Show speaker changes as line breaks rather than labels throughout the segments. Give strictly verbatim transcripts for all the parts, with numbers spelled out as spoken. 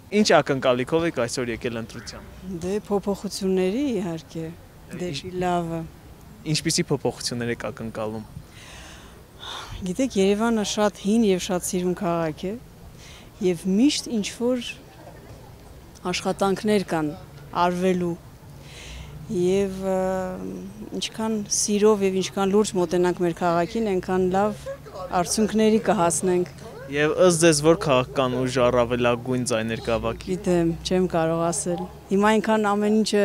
Ինչ ակնկալիքով եք այսօր եկել ընտրության։
Դե փոփոխությունների իհարկե, դեպի լավը։
Ինչպիսի փոփոխություններ եք ակնկալում։
Գիտեք, Երևանը շատ հին եւ շատ սիրուն քաղաք է եւ միշտ ինչ որ աշխատանքներ կան արվելու եւ ինչքան սիրով եւ ինչքան լուրջ մոտենանք մեր քաղաքին, այնքան լավ արդյունքների կհասնենք։
Եվ ըստ ձեզ որ քաղաքական ուժ առավելագույն ձայներ կհավաքի։
Գիտեմ, չեմ կարող ասել։ Հիմա այնքան ամեն ինչը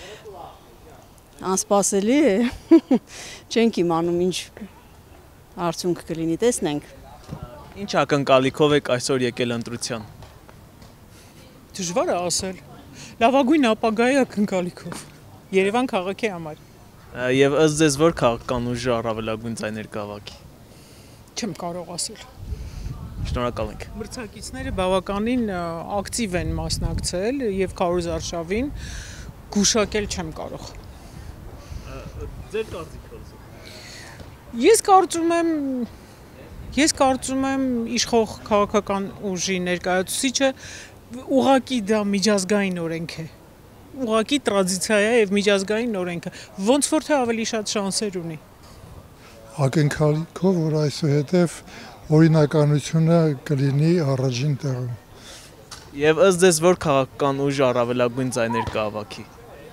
անսպասելի է, չենք իմանում ինչ արդյունք կլինի, տեսնենք։
Ինչ ակնկալիքով եք այսօր եկել ընտրության։
Դժվար է ասել։ Լավագույն ապագայի ակնկալիքով։ Երևան քաղաքի համար։
Եվ ըստ ձեզ որ քաղաքական ուժը առավելագույն ձայներ կհավաքի։
Չեմ կարող ասել։
Շնորհակալ ենք։
Մրցակիցները բավականին ակտիվ են մասնակցել եւ Քարոզ Արշավին գուշակել չեմ կարող։
Ձեր կարծիքով։
Ես կարծում եմ ես կարծում եմ իշխող քաղաքական ուժի ներկայացուցիչը ուղղակի դա միջազգային օրենք է։ Ուղղակի տրադիցիա է եւ միջազգային օրենքը, ոնց որ թե ավելի շատ շանսեր ունի։
Ակնկալիքով որ այսուհետև օրինականությունը կլինի առաջին տեղում։
Եվ ըստ ձեզ որ քաղաքական ուժը առավելագույն ձայներ կհավաքի։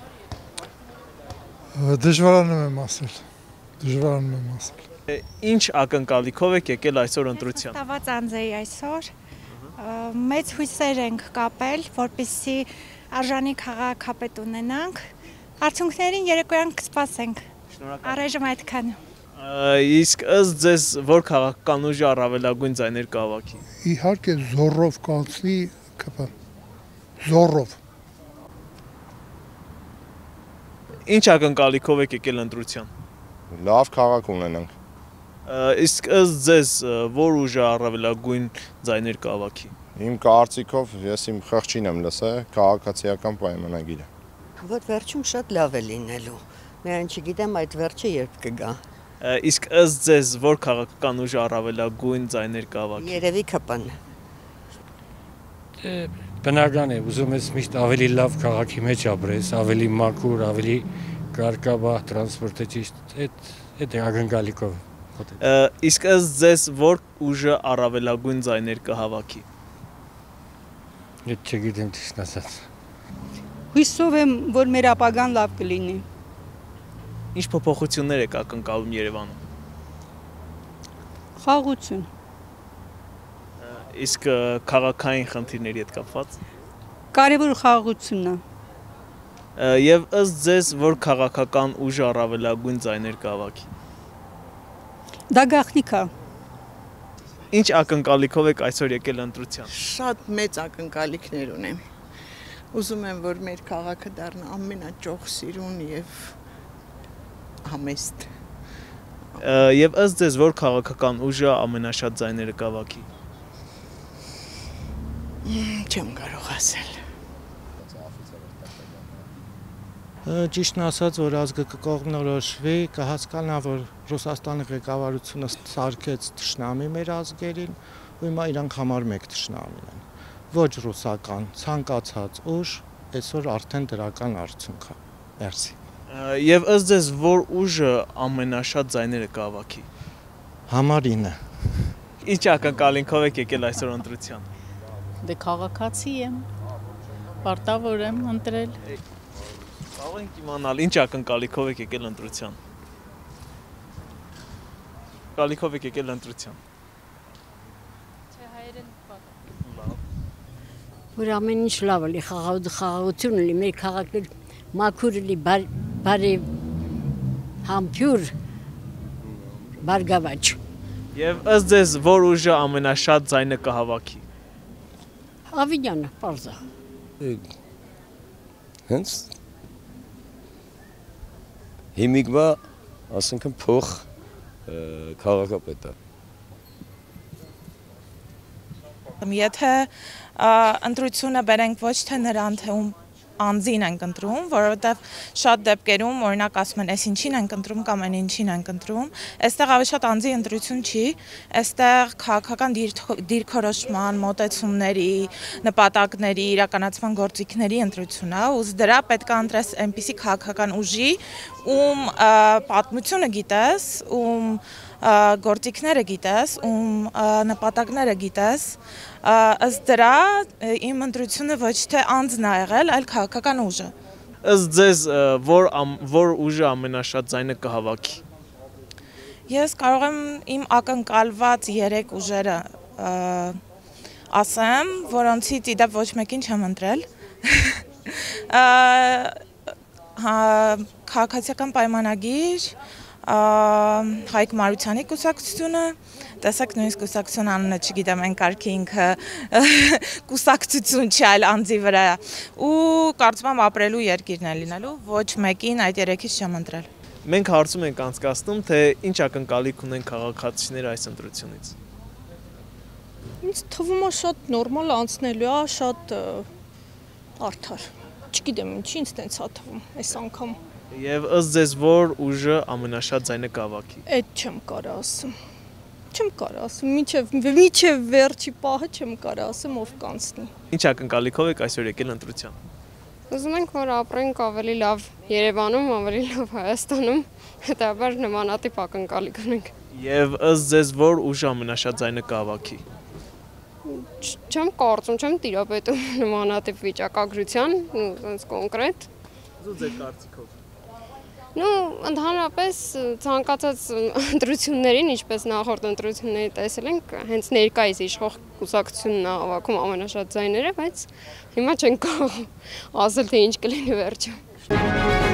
Դժվարանում եմ ասել։ Դժվարանում եմ ասել։
Ինչ ակնկալիքով եք եկել այսօր ընտրության։
Տված անձ էի այսօր։ Մեծ հույսեր ենք կապել, որպեսզի արժանի քաղաքապետ ունենանք։ Արդյունքներին երեկոյան կսպասենք։
Շնորհակալ։
Առայժմ այդքան։
Իսկ ըստ ձեզ որ քաղաքական ուժը առավելագույն ձայներ կհավաքի։
Իհարկե զորով կանցնի ԿՊ։ Զորով։
Ինչ ակնկալիքով եք եկել ընտրության։
Լավ քաղաք ունենանք։
Իսկ ըստ ձեզ որ ուժը առավելագույն ձայներ կհավաքի։
Իմ կարծիքով ես իմ խղճին եմ լսել քաղաքացիական պայմանագիրը։
Որ վերջում շատ լավ է լինելու։ Միայն չգիտեմ այդ վերջը երբ կգա։
Իսկ ըստ ձեզ որ քաղաքական ուժը առավելագույն ձայներ կհավաքի։
Երևի ԿՊ-ն։
Բնական է, ուզում ես միշտ ավելի լավ քաղաքի մեջ ապրես, ավելի մաքուր, ավելի կարգավահ տրանսպորտը ճիշտ, այդ այդ ակնկալիքով։
Իսկ ըստ ձեզ որ ուժը առավելագույն ձայներ կհավաքի։
Ես չգիտեմ ճիշտ ասած։
Հույսով եմ, որ մեր ապագան լավ կլինի։
Ինչ փոփոխություններ եք ակնկալում Երևանում։
Խաղաղություն։
Իսկ քաղաքային խնդիրների հետ կապված։
Կարևոր խաղաղությունն է։
Եվ ըստ ձեզ որ քաղաքական ուժը առավելագույն ձայներ կհավաքի։
Դա գաղտնիք է։
Ինչ ակնկալիքով եք այսօր եկել ընտրության։
Շատ մեծ ակնկալիքներ ունեմ։ Ուզում եմ որ մեր քաղաքը դառնա ամենաճոխ սիրուն եւ համեստ։
Եվ ըստ ձեզ որ քաղաքական ուժը ամենաշատ ձայները կհավաքի։
Չեմ կարող ասել։
Ճիշտն ասած, որ ազգը կկողմնորոշվի, կհասկանա, որ Ռուսաստանի ղեկավարությունը սարքեց թշնամի մեր ազգերին, ու հիմա իրանք համար մեկ թշնամին են։ Ոչ ռուսական, ցանկացած ուժ այսօր արդեն դրական արդյունք է։ Մերսի։
Եվ ըստ ձեզ որ ուժը ամենաշատ ձայները կհավաքի։
Համարինը։
Ինչ ակնկալիքով եք եկել այսօր ընտրության։
Դե քաղաքացի եմ, պարտավոր եմ ընտրել։
Կարող ենք իմանալ ինչ ակնկալիքով եք եկել ընտրության։ Ակնկալիքով եք եկել ընտրության։
Չէ, հայերեն պատը։
Որ ամեն ինչ լավ է, խաղաղություն ունի, մեր քաղաքը մաքուր լինի, բարի համբույր, բարգավաճ։
Եվ ըստ ձեզ որ ուժը ամենաշատ ձայնը կհավաքի։
Ավինյանը, պարզա։
Հենց հիմիկվա, ասենք փող քաղաքապետը։
Եթե ընտրությունը բերենք ոչ թե նրան, թե ում անձին ենք ընտրում, որովհետև շատ դեպքերում օրինակ ասում են, «Էս ինչին ենք ընտրում» կամ «Այն ինչին ենք ընտրում»։ Այստեղ ավելի շատ անձի ընտրություն չի, այստեղ քաղաքական դիրքորոշման, մոտեցումների, նպատակների, իրականացման գործիքների ընտրություն է, ու դրա պետք է ընտրես այնպիսի քաղաքական ուժի, ում պատմությունը գիտես, ում գործիքները գիտես, ում նպատակները գիտես, ըստ դրա իմ ընտրությունը ոչ թե անձն է եղել, այլ քաղաքական ուժը։
Ըստ ձեզ որ որ ուժը ամենաշատ ձայնը կհավաքի։
Ես կարող եմ իմ ակնկալված երեք ուժերը ասեմ, որոնցից իդեպ ոչ մեկին չեմ ընտրել։ Քաղաքացիական պայմանագիր, Հայկ Մարությանի կուսակցությունը, տեսեք նույնիսկ կուսակցություն անունը չգիտեմ, այն կարգի ինքը կուսակցություն չի, այլ անձի վրա, ու կարծում եմ ապրելու երկիրն է լինելու, ոչ մեկին այդ երեքից չեմ ընտրել։
Մենք հարցում ենք անցկացնում, թե ինչ ակնկալիք ունեն քաղաքացիները այս ընտրությունից։
Ինձ թվում է շատ նորմալ անցնելու է, շատ արդար։ Չգիտեմ ինչի ինձ տենց է թվում այս անգամ։
Եվ ըստ ձեզ որ ուժը ամենաշատ ձայնը կհավաքի։
Այդ չեմ կարա ասում։ Չեմ կարա ասում, մինչև մինչև վերջի պահը չեմ կարա ասեմ ով կանցնի։
Ինչ ակնկալիքով եք այսօր եկել ընտրության։
Ուզում ենք որ ապրենք ավելի լավ Երևանում, ավելի լավ Հայաստանում, հետաբար նմանատիպ ակնկալիք ունենք։
Եվ ըստ ձեզ որ ուժը ամենաշատ ձայնը կհավաքի։
Չեմ կարծում, չեմ տիրապետում նմանատիպ վիճակագրության, ու այնց կոնկրետ։
Ու ձեր կարծիքով։
Ну, ընդհանրապես ցանկացած ընտրություններին, ինչպես նախորդ ընտրությունների տեսել ենք, հենց ներկայիս իշխող կուսակցությունն է հավաքում ամենաշատ ձայները, բայց հիմա չենք կարող ասել թե ինչ կլինի վերջում։